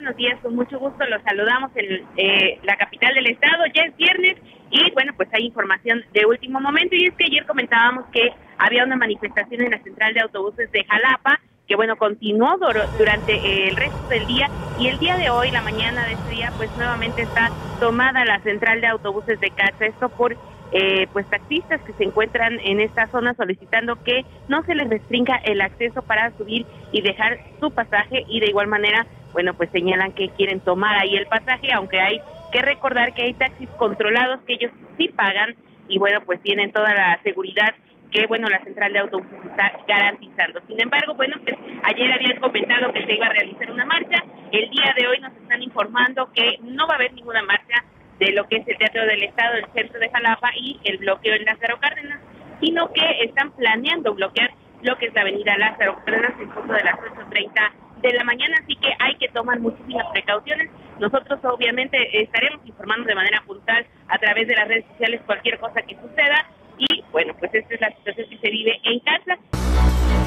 Buenos días, con mucho gusto los saludamos en la capital del estado. Ya es viernes y bueno, pues hay información de último momento, y es que ayer comentábamos que había una manifestación en la central de autobuses de Jalapa, que bueno, continuó durante el resto del día, y el día de hoy, la mañana de este día, pues nuevamente está tomada la central de autobuses de Cacha. Esto por pues taxistas que se encuentran en esta zona solicitando que no se les restrinja el acceso para subir y dejar su pasaje, y de igual manera, bueno, pues señalan que quieren tomar ahí el pasaje, aunque hay que recordar que hay taxis controlados que ellos sí pagan, y bueno, pues tienen toda la seguridad que, bueno, la central de autobuses está garantizando. Sin embargo, bueno, pues ayer habían comentado que se iba a realizar una marcha. El día de hoy nos están informando que no va a haber ninguna marcha de lo que es el Teatro del Estado, el centro de Jalapa y el bloqueo en Lázaro Cárdenas, sino que están planeando bloquear lo que es la avenida Lázaro Cárdenas en punto de las 8:30 de la mañana, así que hay que tomar muchísimas precauciones. Nosotros obviamente estaremos informando de manera puntual a través de las redes sociales cualquier cosa que suceda, y bueno, pues esta es la situación que se vive en casa.